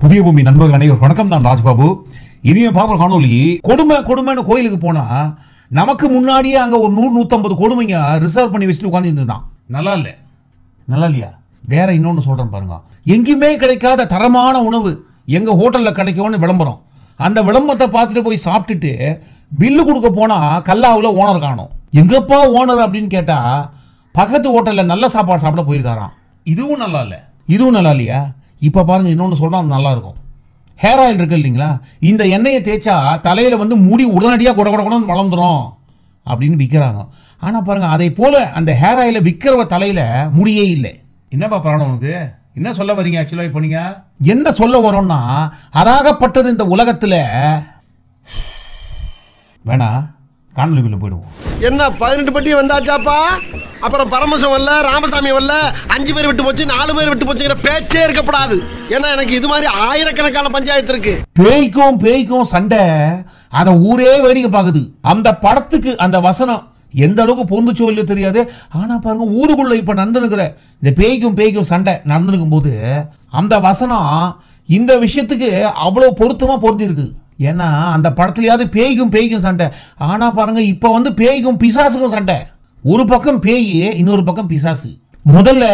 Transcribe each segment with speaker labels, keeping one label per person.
Speaker 1: புதிய பூமி நண்பர்கள் அனைவரும் வணக்கம். தான் ராஜ்பாபு. இனிமே பார்க்குற காணொலி கொடுமைன்னு கோயிலுக்கு போனா நமக்கு முன்னாடியே அங்க ஒரு 100-150 கொடுமைங்க ரிசர்வ் பண்ணி வச்சுட்டு உட்காந்துருந்துதான். நல்லா இல்லையா? வேற இன்னொன்று சொல்றேன் பாருங்க. எங்கேயுமே கிடைக்காத தரமான உணவு எங்க ஹோட்டல்ல கிடைக்கும்னு விளம்பரம். அந்த விளம்பரத்தை பார்த்துட்டு போய் சாப்பிட்டுட்டு பில்லு கொடுக்க போனா கல்லாவில் ஓனர் காணும். எங்கப்பா ஓனர் அப்படின்னு கேட்டா பக்கத்து ஹோட்டல்ல நல்ல சாப்பாடு சாப்பிட போயிருக்காராம். இதுவும் நல்லா இல்லையா? இப்ப பாருங்க, இன்னொன்று சொல்றோம், அது நல்லா இருக்கும். ஹேர் ஆயில் இருக்கு இல்லைங்களா? இந்த எண்ணெயை தேய்ச்சா தலையில வந்து முடி உடனடியாக குடகுடன்னு வளர்ந்துரும் அப்படின்னு விற்கிறாங்க. ஆனா பாருங்க, அதை போல அந்த ஹேர் ஆயில விற்கிறவ தலையில முடியே இல்லை. என்னப்பா பிராணம் உனக்கு? என்ன சொல்ல வரீங்க? ஆக்சுவலா இப்போ நீங்க என்ன சொல்ல வரோம்னா, அராகப்பட்டது இந்த உலகத்துல வேணா காணொலிக்குள்ள போயிடுவோம்.
Speaker 2: என்ன 18 பட்டி வந்தாச்சாப்பா? அப்புறம் பரமசம் வரல, ராமசாமி வரல, 5 பேர் விட்டு போச்சு, 4 பேர் விட்டு போச்சுங்கிற பேச்சே இருக்கப்படாது. ஏன்னா எனக்கு இது மாதிரி ஆயிரக்கணக்கான பஞ்சாயத்து இருக்கு.
Speaker 1: பேய்க்கும் சண்டை, அத ஊரே வேடிக்கை பார்க்குது. அந்த படத்துக்கு அந்த வசனம் எந்த அளவுக்கு பொருந்துச்சோ இல்லையோ தெரியாது. ஆனா பாருங்க, ஊருக்குள்ள இப்ப நடந்துருக்கிற இந்த பேய்க்கும் சண்டை நடந்துருக்கும் போது அந்த வசனம் இந்த விஷயத்துக்கு அவ்வளவு பொருத்தமா பொருந்திருக்கு. ஏன்னா அந்த படத்துலயாவது பேய்க்கும் சண்டை. ஆனா பாருங்க, இப்ப வந்து பேய்க்கும் பிசாசுக்கும் சண்டை. ஒரு பக்கம் பேய், இன்னொரு பக்கம் பிசாசு. முதல்ல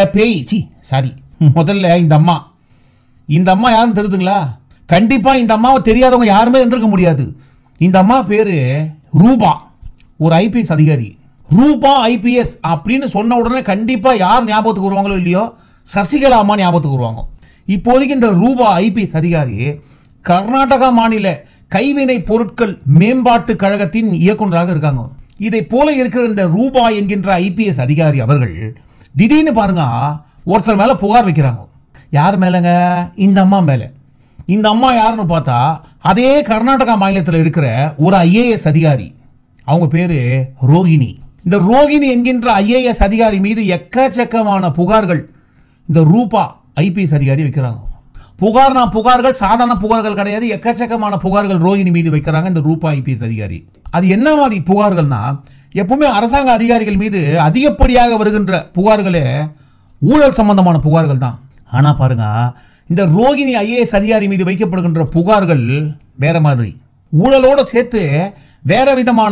Speaker 1: இந்த அம்மா யாருன்னு தெரியுதுங்களா? கண்டிப்பா இந்த அம்மாவை தெரியாதவங்க யாருமே இருந்திருக்க முடியாது. இந்த அம்மா பேரு ரூபா, ஒரு ஐபிஎஸ் அதிகாரி. ரூபா ஐபிஎஸ் அப்படின்னு சொன்ன உடனே கண்டிப்பா யார் ஞாபகத்துக்கு வருவாங்களோ இல்லையோ, சசிகலா அம்மா ஞாபகத்துக்கு வருவாங்க. இப்போதைக்கு இந்த ரூபா ஐபிஎஸ் அதிகாரி கர்நாடகா மாநில கைவினை பொருட்கள் மேம்பாட்டு கழகத்தின் இயக்குநராக இருக்காங்க. இதை போல இருக்கிற இந்த ரூபா என்கின்ற ஐபிஎஸ் அதிகாரி அவர்கள் திடீர்னு பாருங்க ஒருத்தர் மேல புகார் வைக்கிறாங்க. யார் மேலங்க? இந்த அம்மா மேல. இந்த அம்மா யாருன்னு பார்த்தா அதே கர்நாடகா மாநிலத்தில் இருக்கிற ஒரு ஐஏஎஸ் அதிகாரி. அவங்க பேரு ரோகிணி. இந்த ரோகிணி என்கின்ற ஐஏஎஸ் அதிகாரி மீது எக்கச்சக்கமான புகார்கள் இந்த ரூபா ஐபிஎஸ் அதிகாரி வைக்கிறாங்க. புகார்கள் சாதாரண புகார்கள் கிடையாது, எக்கச்சக்கமான புகார்கள் ரோகிணி மீது வைக்கிறாங்க இந்த ரூபா ஐபிஎஸ் அதிகாரி. அது என்ன மாதிரி புகார்கள்னா, எப்பவுமே அரசாங்க அதிகாரிகள் மீது அதிகப்படியாக வருகின்ற புகார்களே ஊழல் சம்பந்தமான புகார்கள் தான். ஆனா பாருங்க, இந்த ரோகிணி ஐஏஎஸ் அதிகாரி மீது வைக்கப்படுகின்ற புகார்கள் வேற மாதிரி, ஊழலோட சேர்த்து வேற விதமான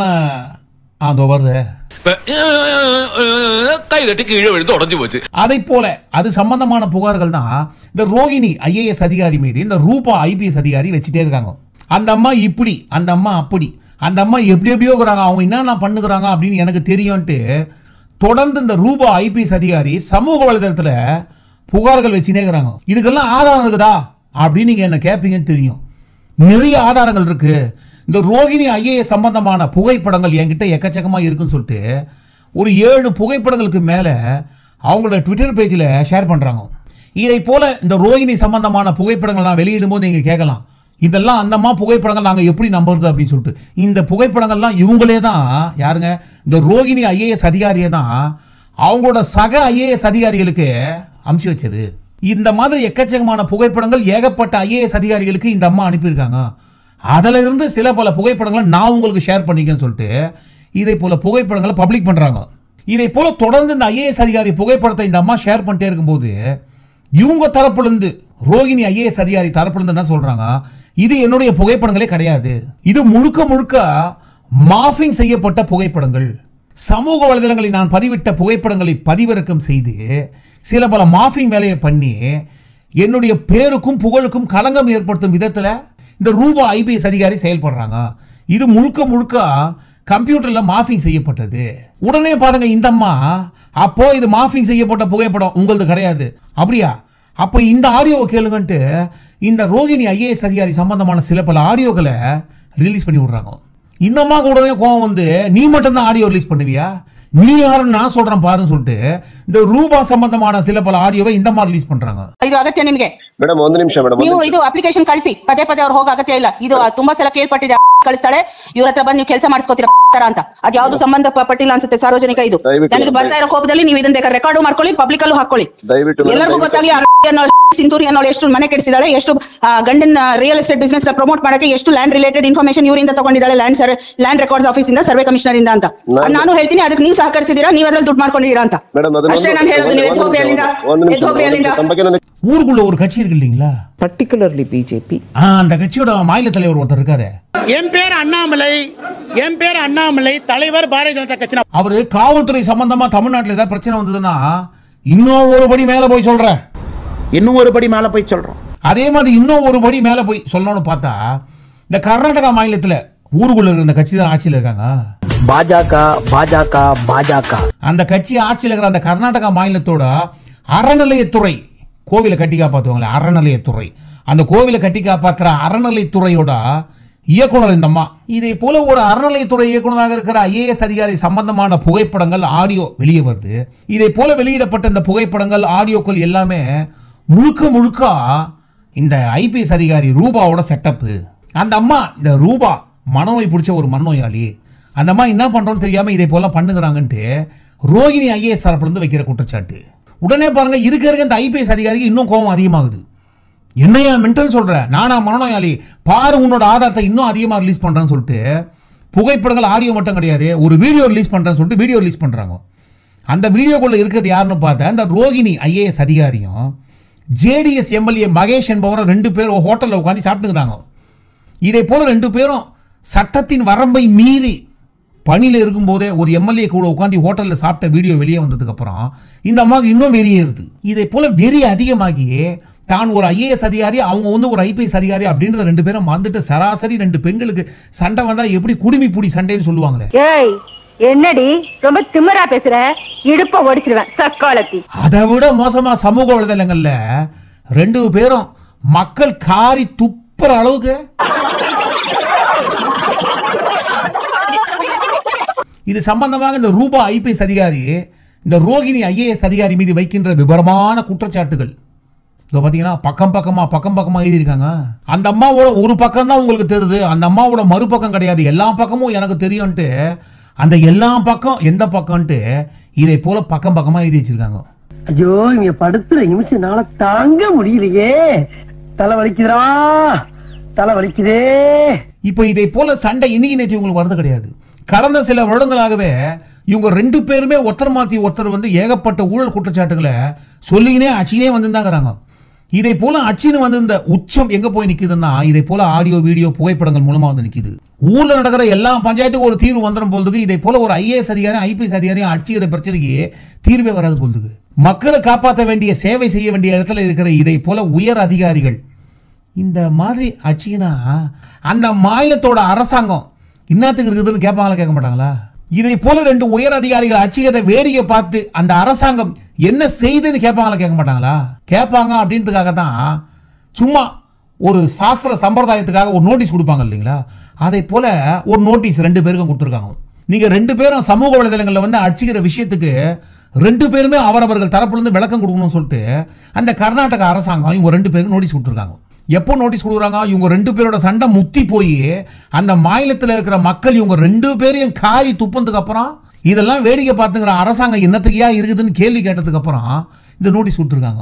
Speaker 1: அதை போல அது சம்பந்தமான புகார்கள் தான் இந்த ரோகிணி ஐஏஎஸ் அதிகாரி மீது இந்த ரூபா ஐபிஎஸ் அதிகாரி வச்சுட்டே இருக்காங்க. அந்த அம்மா இப்படி, அந்த அம்மா அப்படி, அந்த அம்மா எப்படியோ இருக்கிறாங்க, அவங்க என்னென்ன பண்ணுகிறாங்க அப்படின்னு எனக்கு தெரியும்ட்டு தொடர்ந்து இந்த ரூபா ஐபிஎஸ் அதிகாரி சமூக வலைதளத்துல புகார்கள் வச்சுனே இருக்கிறாங்க. இதுக்கெல்லாம் ஆதாரம் இருக்குதா அப்படின்னு நீங்க என்ன கேட்பீங்கன்னு தெரியும். நிறைய ஆதாரங்கள் இருக்கு. இந்த ரோகிணி ஐஏஎஸ் சம்பந்தமான புகைப்படங்கள் என்கிட்ட எக்கச்சக்கமா இருக்குன்னு சொல்லிட்டு ஒரு 7 புகைப்படங்களுக்கு மேல அவங்களோட ட்விட்டர் பேஜில் ஷேர் பண்றாங்க. இதை போல இந்த ரோகிணி சம்பந்தமான புகைப்படங்கள் நான் வெளியிடும் போது நீங்க கேட்கலாம், இதெல்லாம் அந்தம்மா புகைப்படங்கள் நாங்க எப்படி நம்புறது அப்படின்னு சொல்லிட்டு. இந்த புகைப்படங்கள்லாம் இவங்களே தான், யாருங்க? இந்த ரோகிணி ஐஏஎஸ் அதிகாரியே தான் அவங்களோட சக ஐஏஎஸ் அதிகாரிகளுக்கு அனுப்பிச்சு வச்சது. இந்த மாதிரி எக்கச்சக்கமான புகைப்படங்கள் ஏகப்பட்ட ஐஏஎஸ் அதிகாரிகளுக்கு இந்த அம்மா அனுப்பியிருக்காங்க. அதில் இருந்து சில பல புகைப்படங்களை நான் உங்களுக்கு ஷேர் பண்ணிக்கன்னு சொல்லிட்டு இதை போல புகைப்படங்களை பப்ளிக் பண்றாங்க. இதை போல தொடர்ந்து இந்த ஐஏஎஸ் அதிகாரி புகைப்படத்தை இந்த அம்மா ஷேர் பண்ணிட்டே இருக்கும்போது இவங்க தரப்புலேருந்து, ரோகிணி ஐஏஎஸ் அதிகாரி தரப்புலேருந்து என்ன சொல்றாங்க, இது என்னுடைய புகைப்படங்களே கிடையாது, இது முழுக்க மாஃபிங் செய்யப்பட்ட புகைப்படங்கள். சமூக வலைதளங்களில் நான் பதிவிட்ட புகைப்படங்களை பதிவிறக்கம் செய்து சில பல மாஃபிங் வேலையை பண்ணி என்னுடைய பேருக்கும் புகழுக்கும் களங்கம் ஏற்படுத்தும் விதத்தில் இந்த ரூபா ஐபிஎஸ் அதிகாரி செயல்படுறாங்க. இது முழுக்க கம்ப்யூட்டர்ல மாஃபிங் செய்யப்பட்டது. உடனே பாருங்க, இந்த அம்மா அப்போ இது மாஃபிங் செய்யப்பட்ட புகைப்படம் உங்களது கிடையாது, அப்படியா? அப்போ இந்த ஆடியோவை கேளுங்கன்ட்டு இந்த ரோகிணி ஐஏஎஸ் அதிகாரி சம்பந்தமான சில பல ஆடியோக்களை ரிலீஸ் பண்ணி விடுறாங்க. இந்த அம்மா உடனே கோவம் வந்து, நீ மட்டும் தான் ஆடியோ ரிலீஸ் பண்ணுவியா, நீ யாருன்னு நான் சொல்றேன் பாருன்னு சொல்லிட்டு இந்த ரூபா சம்பந்தமான சில பல ಆಡಿಯೋவை இந்த மாதிரி ರಿಲೀಸ್ பண்றாங்க.
Speaker 3: ಇದು ಅಗತ್ಯ ನಿಮಗೆ
Speaker 2: ಮೇಡಂ? ಒಂದು ನಿಮಿಷ ಮೇಡಂ,
Speaker 3: ನೀವು ಇದು ಅಪ್ಲಿಕೇಶನ್ ಕಳಿಸಿ, ಪದೇ ಅವ್ರು ಹೋಗ ಅಗತ್ಯ ಇಲ್ಲ. ಇದು ತುಂಬಾ ಸಲ ಕೇಳ್ಪಟ್ಟಿದೆ, ಕಳಿಸ್ತಾಳೆ, ಇವ್ರ ಹತ್ರ ಬಂದು ನೀವು ಕೆಲಸ ಮಾಡಿಸ್ಕೋತೀರಾ ಅಂತ. ಅದು ಯಾವ್ದು ಸಂಬಂಧ ಪಟ್ಟಿಲ್ಲ ಅನ್ಸುತ್ತೆ, ಸಾರ್ವಜನಿಕ. ಇದು ನನಗೆ ಬರ್ತಾ ಇರೋ ಕೋಪದಲ್ಲಿ ನೀವು ಇದನ್ನ ಬೇಕಾದ್ರೆ ರೆಕಾರ್ಡ್ ಮಾಡ್ಕೊಳ್ಳಿ, ಪಬ್ಲಿಕ್ ಅಲ್ಲೂ ಹಾಕೊಳ್ಳಿ, ಎಲ್ಲರಿಗೂ ಗೊತ್ತಾಗ್ಲಿ ಸಿಂಧೂರಿ ಅನ್ನೋಳು ಎಷ್ಟು ಮನೆ ಕೆಡಿಸಿದಾಳೆ, ಎಷ್ಟು ಗಂಡನ ರಿಯಲ್ ಎಸ್ಟೇಟ್ ಬಿಸ್ನೆಸ್ ಪ್ರಮೋಟ್ ಮಾಡಕ್ಕೆ ಎಷ್ಟು ಲ್ಯಾಂಡ್ ರಿಲೇಟೆಡ್ ಇನ್ಫಾರ್ಮೇಶನ್ ಇವರಿಂದ ತಗೊಂಡಿದ್ದಾಳೆ, ಲ್ಯಾಂಡ್ ರೆಕಾರ್ಡ್ಸ್ ಆಫೀಸ್ ಇಂದ, ಸರ್ವೆ ಕಮಿಷನರ್ ಇಂದ ಅಂತ. ನಾನು ಹೇಳ್ತೀನಿ, ಅದಕ್ಕೆ ನೀವು ಸಹಕರಿಸಿದೀರಾ, ನೀವು ಅದ್ರಲ್ಲಿ ದುಡ್ಡು ಮಾಡ್ಕೊಂಡಿದ್ದೀರಾ ಅಂತ ಅಷ್ಟೇ ನಾನು ಹೇಳೋದು. ನೀವು ಎದ್ದು ಹೋಗ್ರಿ ಅಲ್ಲಿಂದ.
Speaker 1: ஊருக்குள்ள ஒரு கட்சி இருக்கு இல்லீங்களா,
Speaker 4: particularly BJP.
Speaker 1: அந்த கட்சியோட மாநில தலைவர் ஒருத்தர் இருக்காரு.
Speaker 5: என் பேர் அண்ணாமலை, தலைவர் பாரதிய ஜனதா கட்சி.
Speaker 1: அவரு காவல்துறை சம்பந்தமா தமிழ்நாட்டில் ஏதாவது பிரச்சனை வந்ததுன்னா இன்னும் ஒரு படி மேல போய் சொல்றேன், அதே மாதிரி இன்னும் ஒரு படி மேல போய் சொல்லணும்னு பார்த்தா இந்த கர்நாடகா மாநிலத்தில் ஊருக்குள்ள இருந்த கட்சி தான் ஆட்சியில் இருக்காங்க. பாஜக அந்த கட்சி ஆட்சியில் இருக்கிற அந்த கர்நாடகா மாநிலத்தோட அறநிலையத்துறை, கோவிலை கட்டி காப்பாற்றுவாங்களே அறநிலையத்துறை, அந்த கோவிலை கட்டி காப்பாற்றுற அறநிலையத்துறையோட இயக்குனர் இந்த அம்மா. இதே போல ஒரு அறநிலையத்துறை இயக்குனராக இருக்கிற IAS அதிகாரி சம்பந்தமான புகைப்படங்கள், ஆடியோ வெளியே வருது. இதே போல வெளியிடப்பட்ட இந்த புகைப்படங்கள், ஆடியோக்கள் எல்லாமே முழுக்க இந்த IPS அதிகாரி ரூபாவோட செட்டப்பு. அந்த அம்மா, இந்த ரூபா மனநோய் பிடிச்ச ஒரு மனநோயாளி, அந்த அம்மா என்ன பண்றோம்னு தெரியாம இதே போல பண்ணுகிறாங்கன்ட்டு ரோகிணி IAS தரப்புலேருந்து வைக்கிற குற்றச்சாட்டு. உடனே பாருங்க, இருக்க இந்த IPS அதிகாரிக்கு இன்னும் கோபம் அதிகமாகுது. என்னையா மென்டல் சொல்ற, நானா மனநோயாளி, பாரு உன்னோட ஆதாரத்தை இன்னும் அதிகமாக ரிலீஸ் பண்றேன்னு சொல்லிட்டு புகைப்படங்கள், ஆடியோ மட்டும் கிடையாது, ஒரு வீடியோ ரிலீஸ் பண்றேன்னு சொல்லிட்டு வீடியோ ரிலீஸ் பண்றாங்க. அந்த வீடியோக்குள்ள இருக்கிறது யாருன்னு பார்த்தா இந்த ரோகிணி IAS அதிகாரியும் JDS MLA மகேஷ் என்பவரும் 2 பேரும் ஹோட்டலில் உட்காந்து சாப்பிட்டுக்கிறாங்க. இதே போல 2 பேரும் சட்டத்தின் வரம்பை மீறி பணியில் இருக்கும்போதே ஒரு MLA கூட உட்காந்து ஹோட்டலில் சாப்பிட்ட வீடியோ வெளியே வந்ததுக்கு அப்புறம் இந்த அம்மாவுக்கு இன்னும் வெறியேறுது. இதே போல வெறி அதிகமாகி தான் ஒரு IAS அதிகாரி, அவங்க வந்து ஒரு IPS அதிகாரி அப்படின்றத 2 பேரும் மறந்துட்டு சராசரி 2 பெண்களுக்கு சண்டை வந்தா எப்படி குடுமி பூடி சண்டைன்னு சொல்லுவாங்களே.
Speaker 6: என்னடி ரொம்ப திமிரா பேசுற, இடுப்ப ஒடிச்சிடுவேன் சக்காலத்தி.
Speaker 1: அதை விட மோசமா சமூக வலைதளங்கள்ல 2 பேரும் மக்கள் காரி துப்புற அளவுக்கு இது சம்பந்தமாக இந்த ரூபா IPS அதிகாரி இந்த ரோகிணி IAS அதிகாரி மீது வைக்கின்ற விபரமான குற்றச்சாட்டுகள் பார்த்தீங்கன்னா பக்கம் பக்கமா எழுதியிருக்காங்க. அந்த அம்மாவோட ஒரு பக்கம் தான் உங்களுக்கு தெரியுது, அந்த அம்மாவோட மறுபக்கம் கிடையாது, எல்லா பக்கமும் எனக்கு தெரியும்ட்டு அந்த எல்லா பக்கம் எந்த பக்கம்ட்டு இதை போல பக்கமா எழுதி வச்சிருக்காங்க.
Speaker 2: ஐயோ, இங்க படுத்துற நிமிஷம்னால தாங்க முடியலையே, தலை வலிக்குதே.
Speaker 1: இப்போ இதை போல சண்டை இன்னைக்கு நேற்று உங்களுக்கு வரது கிடையாது. கடந்த சில வருடங்களாகவே இவங்க 2 பேருமே ஒருத்தர் மாற்றி ஒருத்தர் வந்து ஏகப்பட்ட ஊழல் குற்றச்சாட்டுகளை சொல்லினே அச்சினே வந்துருந்தாங்கிறாங்க. இதை போல அச்சின்னு வந்து இந்த உச்சம் எங்க போய் நிக்குதுன்னா இதை போல ஆடியோ வீடியோ புகைப்படங்கள் மூலமா வந்து நிக்குது. ஊர்ல நடக்கிற எல்லா பஞ்சாயத்துக்கும் ஒரு தீர்வு வந்துடும் போதுக்கு இதை போல ஒரு IAS அதிகாரி IPS அதிகாரியும் அடிச்சுக்கிற பிரச்சனைக்கு தீர்வே வராது போதுக்கு. மக்களை காப்பாற்ற வேண்டிய, சேவை செய்ய வேண்டிய இடத்துல இருக்கிற இதை போல உயர் அதிகாரிகள் இந்த மாதிரி அச்சினா அந்த மாநிலத்தோட அரசாங்கம் இன்னத்துக்கு இருக்குதுன்னு கேட்பாங்களா, கேட்க மாட்டாங்களா? இதை போல 2 உயர் அதிகாரிகள் அச்சியதை வேடிக்கை பார்த்து அந்த அரசாங்கம் என்ன செய்துன்னு கேட்பாங்களா, கேட்க மாட்டாங்களா? கேட்பாங்க. அப்படின்றதுக்காக தான் சும்மா ஒரு சாஸ்திர சம்பிரதாயத்துக்காக ஒரு நோட்டீஸ் கொடுப்பாங்க இல்லைங்களா, அதை போல ஒரு நோட்டீஸ் 2 பேருக்கும் கொடுத்துருக்காங்க. நீங்க 2 பேரும் சமூக வலைதளங்களில் வந்து அடிச்சுக்கிற விஷயத்துக்கு 2 பேருமே அவரவர்கள் தரப்புலேருந்து விளக்கம் கொடுக்கணும்னு சொல்லிட்டு அந்த கர்நாடக அரசாங்கம் இவங்க 2 பேருக்கும் நோட்டீஸ் கொடுத்துருக்காங்க. எப்போ நோட்டீஸ் கொடுக்குறாங்க, இவங்க 2 பேரோட சண்டை முத்தி போய் அந்த மாநிலத்தில் இருக்கிற மக்கள் இவங்க 2 பேரையும் காரி துப்புனதுக்கு அப்புறம் இதெல்லாம் வேடிக்கை பார்த்துங்கிற அரசாங்கம் என்னத்துக்கையா இருக்குதுன்னு கேள்வி கேட்டதுக்கு அப்புறம் இந்த நோட்டீஸ் கொடுத்துருக்காங்க.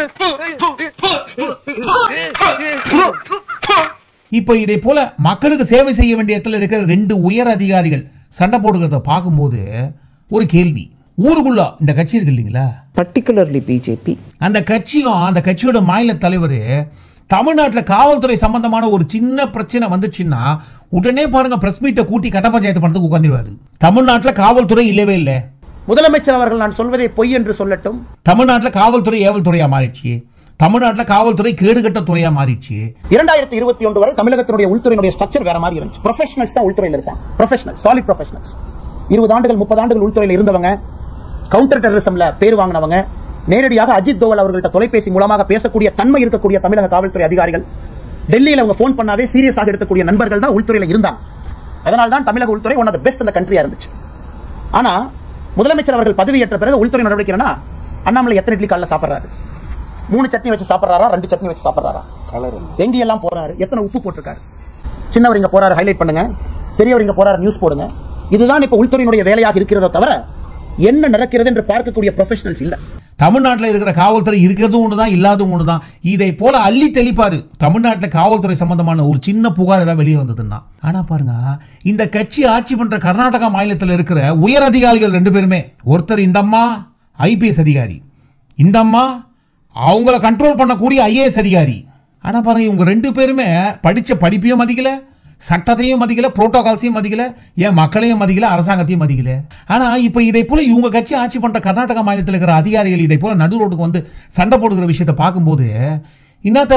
Speaker 1: இப்போ இதை போல மக்களுக்கு சேவை செய்ய வேண்டிய இடத்துல இருக்கிற 2 உயர் அதிகாரிகள் சண்டை போடுகிறத பார்க்கும்போது ஒரு கேள்வி, ஊருக்குள்ள இந்த கட்சி இருக்கு இல்லைங்களா,
Speaker 4: particularly BJP,
Speaker 1: அந்த கட்சியும் அந்த கட்சியோட மாநில தலைவர் தமிழ்நாட்டில் காவல்துறை சம்பந்தமான ஒரு சின்ன பிரச்சனை வந்துச்சுன்னா உடனே பாருங்க பிரஸ் மீட்டை கூட்டி கட்ட பஞ்சாயத்து பண்றதுக்கு உட்கார்ந்துருவாரு. தமிழ்நாட்டில் காவல்துறை இல்லவே இல்லை.
Speaker 5: முதலமைச்சர் அவர்கள் நான் சொல்வதை பொய் என்று சொல்லட்டும்.
Speaker 1: தமிழ்நாட்டில் காவல்துறை ஏவல் துறையா மாறிடுச்சு, தமிழ்நாட்டில் காவல்துறை கேடுகட்ட துறையா மாறிடுச்சு.
Speaker 5: 2021 வரை தமிழகத்தினுடைய உள்துறையினுடைய ஸ்ட்ரக்சர் வேற மாதிரி இருந்துச்சு. ப்ரொஃபஷனல்ஸ் தான் உள்துறையில் இருக்காங்க, ப்ரொஃபஷனல் சாலிட் ப்ரொஃபஷனல்ஸ். 20 ஆண்டுகள் 30 ஆண்டுகள் உள்துறையில் இருந்தவங்க, கவுண்டர் டெரரிசம்ல பேர் வாங்கினவங்க, நேரடியாக அஜித் தோவல் அவர்கள்ட்ட தொலைபேசி மூலமாக பேசக்கூடிய தன்மை இருக்கக்கூடிய தமிழக காவல்துறை அதிகாரிகள், டெல்லியில் அவங்க போன் பண்ணாவே சீரியஸாக எடுக்கக்கூடிய நண்பர்கள் தான் உள்துறையில் இருந்தாங்க. அதனால தான் தமிழக உள்துறை ஒன் ஆஃப் தி பெஸ்ட் இந்த கண்ட்ரியா இருந்துச்சு. ஆனா முதலமைச்சர் அவர்கள் பதவியேற்ற பிறகு உள்துறை நடவடிக்கைனா அண்ணாமலை எத்தனை இட்லி காலைல சாப்பிடுறாரு, 3 சட்னி வச்சு சாப்பிடுறாரா, 2 சட்னி வச்சு சாப்பிடுறாரா, எங்க எல்லாம் போறாரு, எத்தனை உப்பு போட்டிருக்காரு, சின்னவர் இங்க போறாரு ஹைலைட் பண்ணுங்க, பெரியவர் இங்க போறாரு நியூஸ் போடுங்க. இதுதான் இப்ப உள்துறையினுடைய வேலையாக இருக்கிறதோ தவிர என்ன நடக்கிறது என்று பார்க்கக்கூடிய ப்ரொஃபஷனல்ஸ் இல்ல.
Speaker 1: தமிழ்நாட்டில் இருக்கிற காவல்துறை இருக்கிறதும் ஒண்ணுதான், இல்லாததும் ஒண்ணுதான். இதை போல அள்ளி தெளிப்பாரு தமிழ்நாட்டில் காவல்துறை சம்பந்தமான ஒரு சின்ன புகார் ஏதாவது வெளியே வந்ததுன்னா. ஆனா பாருங்க, இந்த கட்சி ஆட்சி பண்ற கர்நாடகா மாநிலத்தில் இருக்கிற உயர் அதிகாரிகள் 2 பேருமே, ஒருத்தர் இந்த அம்மா IPS அதிகாரி, இந்த அம்மா அவங்கள கண்ட்ரோல் பண்ணக்கூடிய ஐஏஎஸ் அதிகாரி. ஆனா பாருங்க, இவங்க ரெண்டு பேருமே படிச்ச படிப்பையும் மதிக்கல, சட்டத்தையும் மதிக்கல, புரோட்டோகால்ஸையும் மதிக்கல, ஏன் மக்களையும் மதிக்கல, அரசாங்கத்தையும் மதிக்கல. ஆனா இப்ப இதை போல இவங்க கட்சி ஆட்சி பண்ற கர்நாடகா மாநிலத்தில் இருக்கிற அதிகாரிகள் இதை போல நடு ரோட்டுக்கு வந்து சண்டை போடுகிற விஷயத்தை பார்க்கும்போது என்னத்த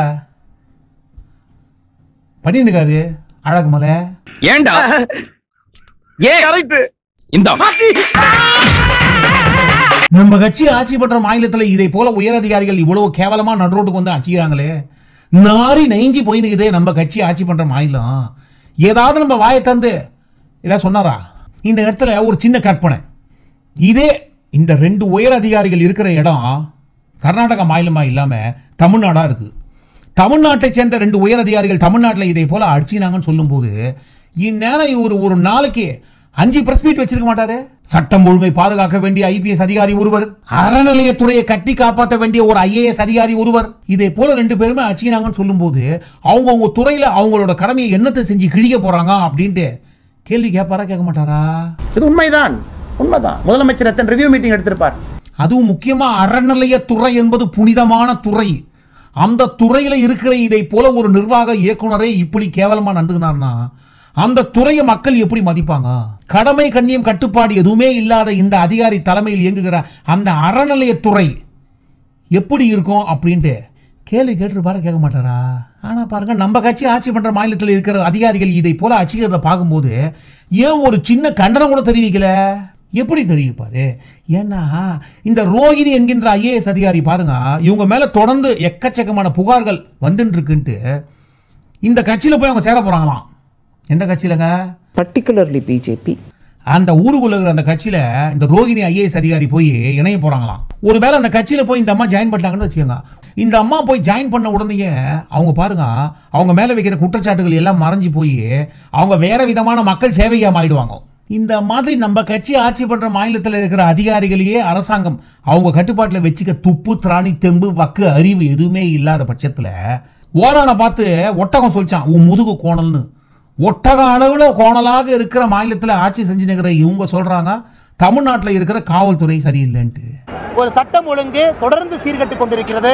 Speaker 1: பண்ணிருக்காரு அழகுமலை?
Speaker 7: ஏண்டா இந்த
Speaker 1: நம்ம கட்சி ஆட்சி பண்ற மாநிலத்தில் இதை போல உயர் அதிகாரிகள் இவ்வளவு கேவலமா நடு ரோட்டுக்கு வந்து அடிச்சுக்கிறாங்களே, நாரி நெஞ்சி போயிருக்குதே நம்ம கட்சி ஆட்சி பண்ற மாநிலம். ஏதாவது நம்ம வாயை தந்து ஏதாவது சொன்னாரா? இந்த இடத்துல ஒரு சின்ன கற்பனை, இதே இந்த ரெண்டு உயர் அதிகாரிகள் இருக்கிற இடம் கர்நாடகா மாநிலமா இல்லாம தமிழ்நாடா இருக்கு. தமிழ்நாட்டை சேர்ந்த ரெண்டு உயர் அதிகாரிகள் தமிழ்நாட்டில் இதை போல அடிச்சினாங்கன்னு சொல்லும் போது இந்நேரம் ஒரு நாளைக்கு 5 பிரஸ் மீட் வச்சிருக்க மாட்டாரு. சட்டம் ஒழுங்கை பாதுகாக்க வேண்டிய ஐபிஎஸ் அதிகாரி ஒருவர், அறநிலையத்துறையை கட்டி காப்பாற்ற வேண்டிய ஒரு ஐஏஎஸ் அதிகாரி ஒருவர், இதே போல ரெண்டு பேருமே அடிச்சினாங்கன்னு சொல்லும் போது அவங்க துறையில அவங்களோட கடமையை என்னத்தை செஞ்சு கிழிக்க போறாங்க அப்படின்ட்டு கேள்வி கேட்பாரா, கேட்க மாட்டாரா?
Speaker 5: இது உண்மைதான். முதலமைச்சர் எத்தனை ரிவ்யூ மீட்டிங் எடுத்திருப்பார்.
Speaker 1: அதுவும் முக்கியமா அறநிலையத்துறை என்பது புனிதமான துறை. அந்த துறையில இருக்கிற இதை போல ஒரு நிர்வாக இயக்குனரே இப்படி கேவலமா நடந்துனார்னா அந்த துறையை மக்கள் எப்படி மதிப்பாங்க? கடமை கண்ணியம் கட்டுப்பாடு எதுவுமே இல்லாத இந்த அதிகாரி தலைமையில் இயங்குகிற அந்த அறநிலையத்துறை எப்படி இருக்கும் அப்படின்ட்டு கேள்வி கேட்டுருப்பாரு, கேட்க மாட்டாரா? ஆனா பாருங்க, நம்ம கட்சி ஆட்சி பண்ற மாநிலத்தில் இருக்கிற அதிகாரிகள் இதை போல அச்சிக்கிறத பார்க்கும்போது ஏன் ஒரு சின்ன கண்டனம் கூட தெரிவிக்கல? எப்படி தெரிவிப்பாரு? ஏன்னா இந்த ரோகிணி என்கின்ற ஐஏஎஸ் அதிகாரி பாருங்க, இவங்க மேல தொடர்ந்து எக்கச்சக்கமான புகார்கள் வந்துட்டு இருக்குன்ட்டு இந்த கட்சியில போய் அவங்க சேர போறாங்களாம். எந்த கட்சியிலங்க?
Speaker 4: particularly BJP.
Speaker 1: அந்த ஊருக்குள்ள இருக்கிற அந்த கட்சியில இந்த ரோகிணி ஐஏஎஸ் அதிகாரி போய் இணைய போறாங்களாம். ஒருவேளை அந்த கட்சியில போய் இந்த அம்மா ஜாயின் பண்ணாங்கன்னு வச்சுக்கோங்க. இந்த அம்மா போய் ஜாயின் பண்ண உடனே அவங்க பாருங்க, அவங்க மேல வைக்கிற குற்றச்சாட்டுகள் எல்லாம் மறைஞ்சு போய் அவங்க வேற விதமான மக்கள் சேவையா மாறிடுவாங்க. இந்த மாதிரி நம்ம கட்சி ஆட்சி பண்ற மாநிலத்தில் இருக்கிற அதிகாரிகளையே அரசாங்கம் அவங்க கட்டுப்பாட்டில் வச்சுக்க துப்பு திராணி தெம்பு வக்கு அறிவு எதுவுமே இல்லாத பட்சத்தில் ஓரான பார்த்து ஒட்டகம் சொல்லிச்சான் உன் முதுகு கோணல்னு. ஒட்டக அளவில் கோணலாக இருக்கிற மாநிலத்தில் ஆட்சி செஞ்சு நிற்கிற இவங்க சொல்றாங்க தமிழ்நாட்டில் இருக்கிற காவல்துறை சரியில்லைன்ட்டு.
Speaker 5: ஒரு சட்டம் ஒழுங்கு தொடர்ந்து சீர்கட்டு கொண்டிருக்கிறது.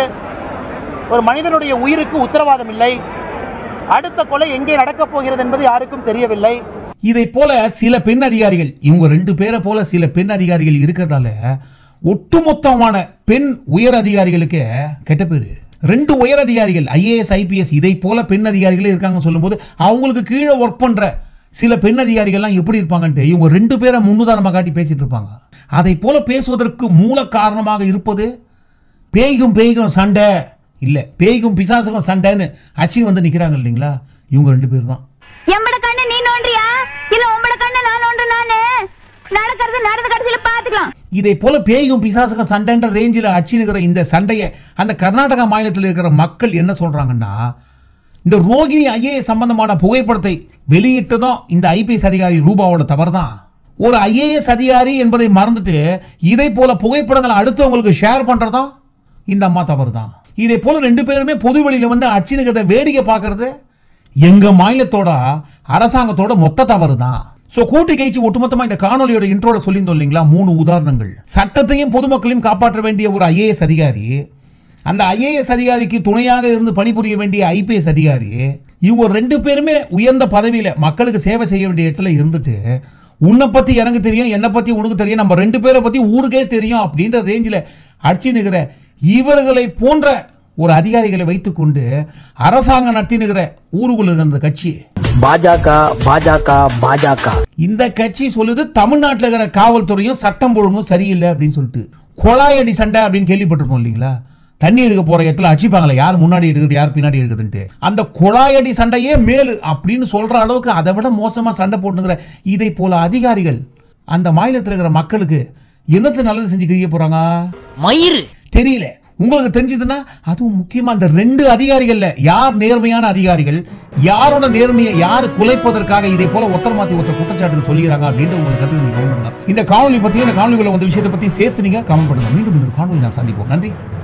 Speaker 5: ஒரு மனிதனுடைய உயிருக்கு உத்தரவாதம் இல்லை. அடுத்த கொலை எங்கே நடக்கப் போகிறது என்பது யாருக்கும் தெரியவில்லை.
Speaker 1: இதை போல சில பெண் அதிகாரிகள், இவங்க ரெண்டு பேரை போல சில பெண் அதிகாரிகள் இருக்கிறதால ஒட்டுமொத்தமான பெண் உயர் அதிகாரிகளுக்கு கெட்ட பேரு. ரெண்டு உயர் அதிகாரிகள் ஐஏஎஸ் ஐபிஎஸ் இதை போல பெண் அதிகாரிகளே இருக்காங்க சொல்லும்போது அவங்களுக்கு கீழே ஒர்க் பண்ற சில பெண் அதிகாரிகள்லாம் எப்படி இருப்பாங்கன்ட்டு இவங்க ரெண்டு பேரை முன்னுதாரணமாக காட்டி பேசிட்டு இருப்பாங்க. அதை போல பேசுவதற்கு மூல காரணமாக இருப்பது பேய்க்கும் சண்டை இல்ல, பேய்க்கும் பிசாசுக்கும் சண்டைன்னு அச்சி வந்து நிக்கிறாங்க இல்லைங்களா, இவங்க ரெண்டு பேர் தான்.
Speaker 6: எம்பட கண்ணு நீ நோண்டியா இல்ல உம்பட கண்ணு நான் நோண்டு நானே நடக்கிறது நடந்த கடைசியில பாத்துக்கலாம்.
Speaker 1: இதை போல பேய்க்கும் பிசாசுக்கும் சண்டைன்ற ரேஞ்சில் அச்சினுகிற இந்த சண்டையை அந்த கர்நாடகா மாநிலத்தில் இருக்கிற மக்கள் என்ன சொல்றாங்கன்னா, இந்த ரோகிணி ஐஏஎஸ் சம்பந்தமான புகைப்படத்தை வெளியிட்டதும் இந்த ஐபிஎஸ் அதிகாரி ரூபாவோட தவறு தான். ஒரு ஐஏஎஸ் அதிகாரி என்பதை மறந்துட்டு இதை போல புகைப்படங்களை அடுத்தவங்களுக்கு ஷேர் பண்றதும் இந்த அம்மா தவறு தான். இதை போல ரெண்டு பேருமே பொது வெளியில வந்து அச்சினுகிறத வேடிக்கை பார்க்கறது எங்க மாநிலத்தோட அரசாங்கத்தோட மொத்த தவறு தான். சோ கூட்டி கைச்சு ஒட்டுமொத்தமா இந்த காணொலியோட இன்ட்ரோல சொல்லியிருந்தோம் இல்லைங்களா, 3 உதாரணங்கள். சட்டத்தையும் பொதுமக்களையும் காப்பாற்ற வேண்டிய ஒரு ஐஏஎஸ் அதிகாரி, அந்த ஐஏஎஸ் அதிகாரிக்கு துணையாக இருந்து பணிபுரிய வேண்டிய ஐபிஎஸ் அதிகாரி, இவங்க ரெண்டு பேருமே உயர்ந்த பதவியில மக்களுக்கு சேவை செய்ய வேண்டிய இடத்துல இருந்துட்டு உன்னை பத்தி எனக்கு தெரியும் என்னை பத்தி உனக்கு தெரியும் நம்ம ரெண்டு பேரை பத்தி ஊருக்கே தெரியும் அப்படின்ற ரேஞ்சில் அடிச்சு நிற்கிற இவர்களை போன்ற ஒரு அதிகாரிகளை வைத்துக் கொண்டு அரசாங்கம் நடத்தினுகிற ஊருக்குள்ள இருந்த கட்சி பாஜக. இந்த கட்சி சொல்லுது தமிழ்நாட்டில் இருக்கிற காவல்துறையும் சட்டம் ஒழுங்கும் சரியில்லை அப்படின்னு சொல்லிட்டு. கொலாயடி சண்டை அப்படின்னு கேள்விப்பட்டிருப்போம் இல்லைங்களா, தண்ணி எடுக்க போற இடத்துல அடிப்பாங்களே யார் முன்னாடி எடுக்குது யார் பின்னாடி எடுக்குதுன்ட்டு. அந்த கொலாயடி சண்டையே மேலு அப்படின்னு சொல்ற அளவுக்கு அதை விட மோசமா சண்டை போட்டுங்கிற இதை போல அதிகாரிகள் அந்த மாநிலத்தில் இருக்கிற மக்களுக்கு என்னத்தை நல்லது செஞ்சு கிழிய போறாங்க மயிறு தெரியல. உங்களுக்கு தெரிஞ்சதுன்னா அதுவும் முக்கியமா அந்த ரெண்டு அதிகாரிகள்ல யார் நேர்மையான அதிகாரிகள், யாரோட நேர்மையை யார் குலைப்பதற்காக இதை போல ஒருத்தர் மாத்தி ஒருத்தர் குற்றச்சாட்டுக்கு சொல்லிடுறாங்க அப்படின்ற உங்களுக்கு கருத்து நீங்க கமெண்ட் பண்ணுங்க. இந்த காணொலி பத்தி இந்த காணொலிக்குள்ள வந்த விஷயத்தை பத்தி சேர்த்து நீங்க கமெண்ட் பண்ணுங்க. மீண்டும் காணொலி நாம் சந்திப்போம். நன்றி.